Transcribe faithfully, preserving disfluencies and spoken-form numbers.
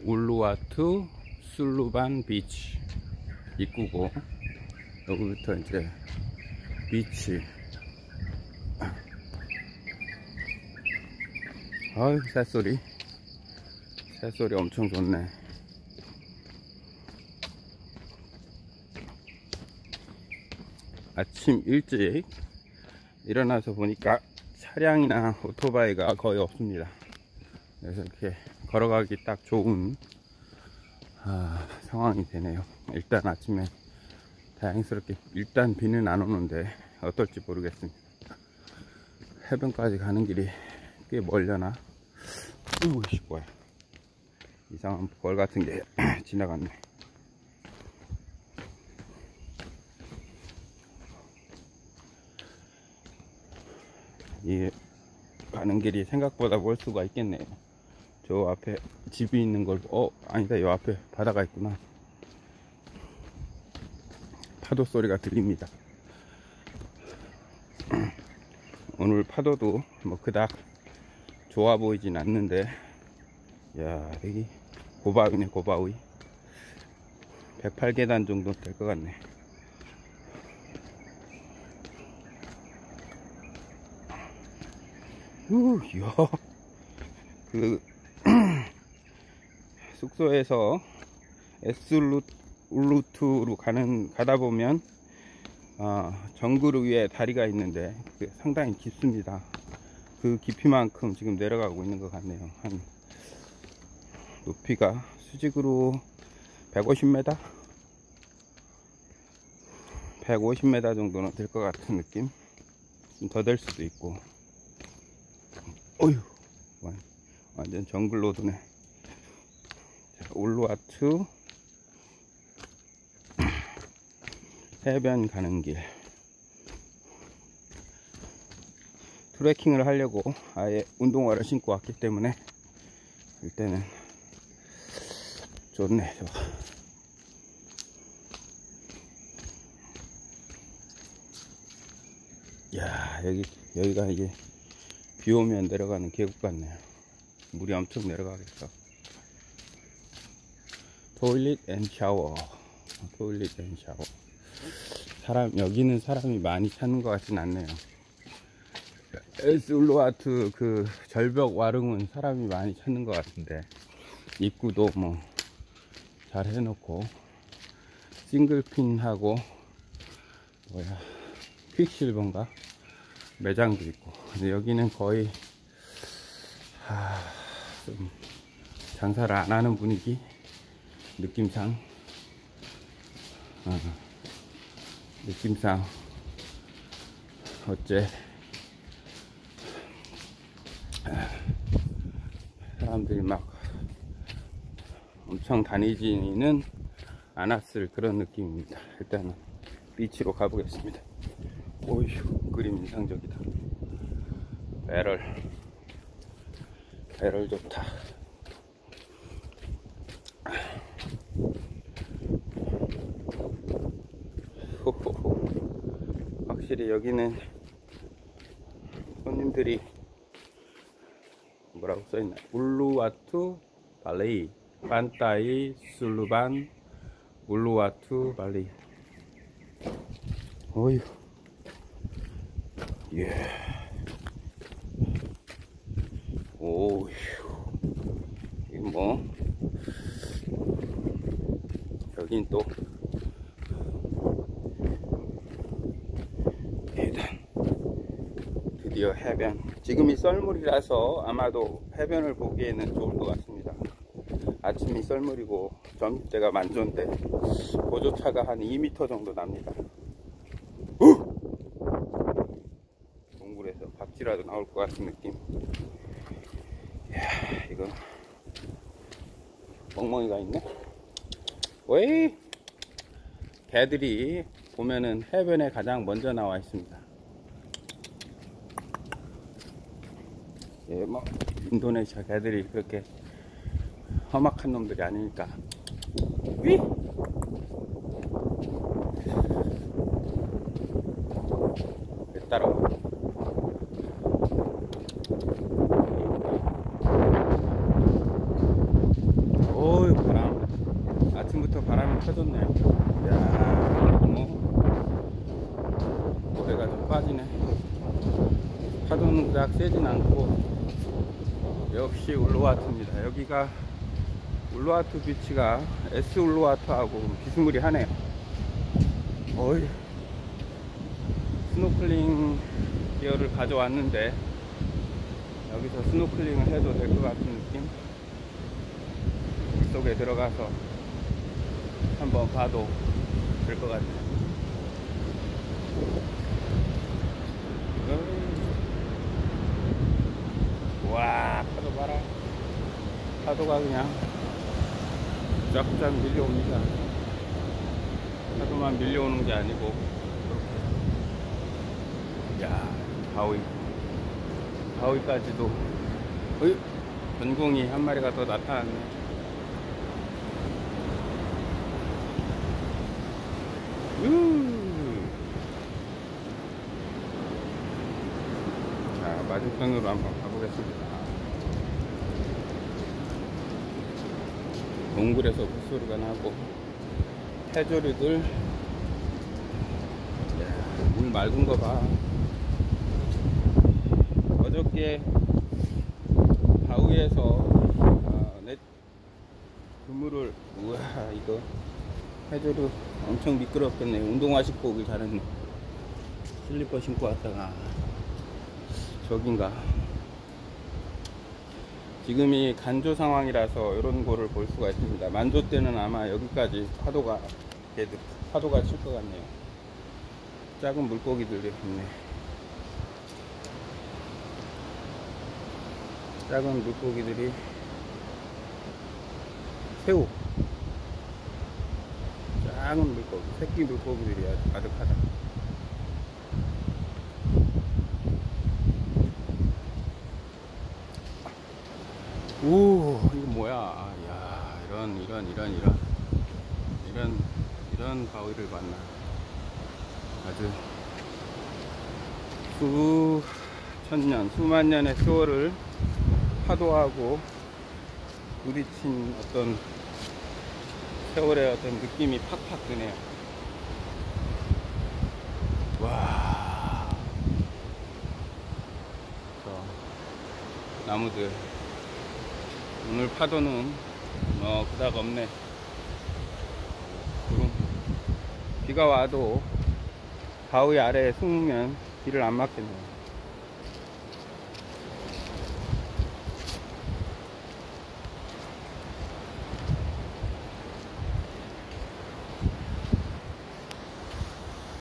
울루와투 술루반 비치 입구고, 여기부터 이제 비치. 아유, 새소리 새소리 엄청 좋네. 아침 일찍 일어나서 보니까 차량이나 오토바이가 거의 없습니다. 그래서 이렇게 걸어가기 딱 좋은 아, 상황이 되네요. 일단 아침에 다행스럽게 일단 비는 안 오는데 어떨지 모르겠습니다. 해변까지 가는 길이 꽤 멀려나. 으이씨, 뭐야, 이상한 벌 같은 게 지나갔네. 이 가는 길이 생각보다 멀 수가 있겠네요. 저 앞에 집이 있는 걸, 어 아니다, 요 앞에 바다가 있구나. 파도 소리가 들립니다. 오늘 파도도 뭐 그닥 좋아 보이진 않는데, 야, 여기 고바위네, 고바위. 백팔 계단 정도 될 것 같네. 우, 이야. 그 숙소에서 에스울루투로 가는 가다 보면 어, 정글 위에 다리가 있는데 상당히 깊습니다. 그 깊이만큼 지금 내려가고 있는 것 같네요. 한 높이가 수직으로 백오십 미터 백오십 미터 정도는 될 것 같은 느낌. 좀 더 될 수도 있고. 어휴, 완전 정글 로드네. 울루와투 해변 가는 길. 트레킹을 하려고 아예 운동화를 신고 왔기 때문에 일단은 좋네. 좋아. 야, 여기 여기가 이게 비 오면 내려가는 계곡 같네요. 물이 엄청 내려가겠어. 토일릿 앤 샤워. 토일릿 앤 샤워. 사람, 여기는 사람이 많이 찾는 것 같진 않네요. 에스울루와투 그 절벽 와릉은 사람이 많이 찾는 것 같은데, 입구도 뭐 잘 해놓고 싱글핀하고 뭐야 퀵실버인가 매장도 있고. 근데 여기는 거의 하, 좀 장사를 안 하는 분위기, 느낌상. 어, 느낌상 어째 사람들이 막 엄청 다니지는 않았을 그런 느낌입니다. 일단은 비치로 가보겠습니다. 오휴, 그림 인상적이다. 배럴 배럴 좋다. 호호호. 확실히 여기는 손님들이 뭐라고 써있나, 울루와투 발리 판타이 술루반 울루와투 발리. 어휴, 예. 오휴, 이 뭐 여긴 또 해변. 드디어 해변. 지금이 썰물이라서 아마도 해변을 보기에는 좋을 것 같습니다. 아침이 썰물이고 점심때가 만조인데 보조차가 한 이 미터 정도 납니다. 우! 동굴에서 박쥐라도 나올 것 같은 느낌. 이야, 이거 멍멍이가 있네. 왜? 개들이 보면은 해변에 가장 먼저 나와 있습니다. 예, 뭐 인도네시아 개들이 그렇게 험악한 놈들이 아니니까. 위! 따라와. 오, 아침부터 바람이 터졌네요. 이야, 뭐 모래가 좀 빠지네. 파도는 그닥 세진 않고 역시 울루와트입니다. 여기가 울루와트 비치가 S 울루와트하고 비스무리하네요. 어이, 스노클링 기어를 가져왔는데 여기서 스노클링을 해도 될 것 같은 느낌. 물속에 들어가서 한번 봐도 될 것 같아요. 와, 파도 봐라. 파도가 그냥 쫙쫙 밀려옵니다. 파도만 밀려오는 게 아니고 이렇게. 야, 바위 바위까지도. 어이, 전공이 한 마리가 더 나타났네. 음. 자, 맞은편으로 한번 가보겠습니다. 동굴에서 콧소리가 나고 해조류들. 야, 물 맑은 거 봐. 어저께 바위에서 아, 내 그물을, 우와, 이거 해조류 엄청 미끄럽겠네. 운동화 신고 오길 잘했네. 슬리퍼 신고 왔다가 저긴가. 지금이 간조 상황이라서 이런 거를 볼 수가 있습니다. 만조 때는 아마 여기까지 파도가 파도가 칠 것 같네요. 작은 물고기들이 있네. 작은 물고기들이, 새우, 작은 물고기, 새끼 물고기들이 아주 가득하다. 오, 이거 뭐야? 아, 야, 이런 이런 이런 이런 이런 이런 바위를 봤나? 아주 수천 년, 수만 년의 세월을 파도하고 부딪힌 어떤 세월의 어떤 느낌이 팍팍 드네요. 와, 저 나무들. 오늘 파도는 뭐 그닥 없네. 구름. 비가 와도 바위 아래에 숨으면 비를 안 맞겠네요.